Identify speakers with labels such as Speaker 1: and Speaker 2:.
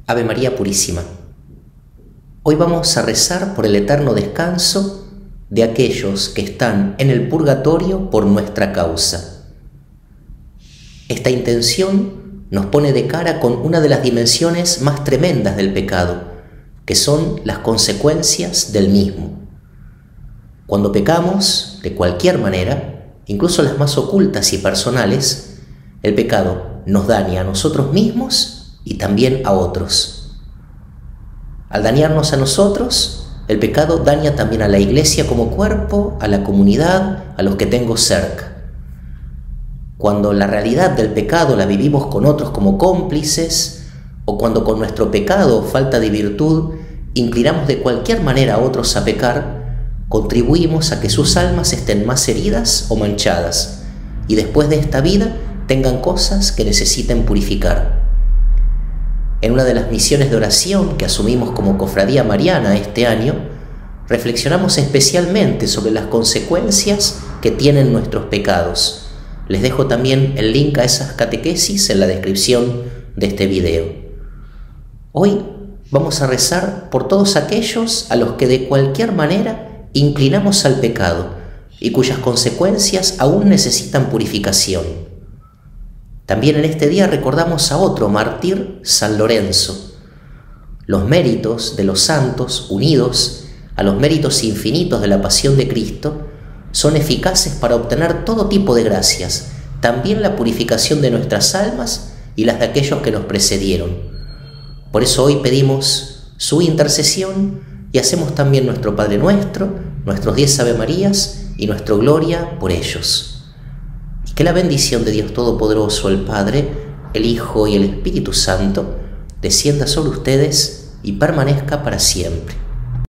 Speaker 1: Ave María Purísima. Hoy vamos a rezar por el eterno descanso de aquellos que están en el purgatorio por nuestra causa. Esta intención nos pone de cara con una de las dimensiones más tremendas del pecado, que son las consecuencias del mismo. Cuando pecamos, de cualquier manera, incluso las más ocultas y personales, el pecado nos daña a nosotros mismos y también a otros. Al dañarnos a nosotros, el pecado daña también a la iglesia como cuerpo, a la comunidad, a los que tengo cerca. Cuando la realidad del pecado la vivimos con otros como cómplices, o cuando con nuestro pecado o falta de virtud inclinamos de cualquier manera a otros a pecar, contribuimos a que sus almas estén más heridas o manchadas, y después de esta vida tengan cosas que necesiten purificar. En una de las misiones de oración que asumimos como Cofradía Mariana este año, reflexionamos especialmente sobre las consecuencias que tienen nuestros pecados. Les dejo también el link a esas catequesis en la descripción de este video. Hoy vamos a rezar por todos aquellos a los que de cualquier manera inclinamos al pecado y cuyas consecuencias aún necesitan purificación. También en este día recordamos a otro mártir, San Lorenzo. Los méritos de los santos, unidos a los méritos infinitos de la pasión de Cristo, son eficaces para obtener todo tipo de gracias, también la purificación de nuestras almas y las de aquellos que nos precedieron. Por eso hoy pedimos su intercesión y hacemos también nuestro Padre Nuestro, nuestros 10 Ave Marías y nuestro Gloria por ellos. Que la bendición de Dios Todopoderoso, el Padre, el Hijo y el Espíritu Santo, descienda sobre ustedes y permanezca para siempre.